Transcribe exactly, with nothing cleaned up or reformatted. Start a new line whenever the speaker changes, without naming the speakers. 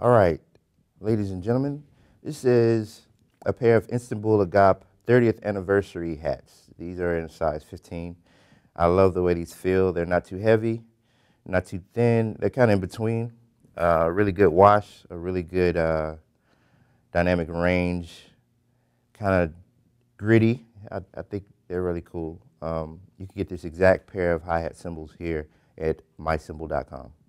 All right, ladies and gentlemen, this is a pair of Istanbul Agop thirtieth anniversary hats. These are in size fifteen. I love the way these feel. They're not too heavy, not too thin. They're kind of in between. Uh, really good wash, a really good uh, dynamic range, kind of gritty. I, I think they're really cool. Um, you can get this exact pair of hi-hat cymbals here at my cymbal dot com.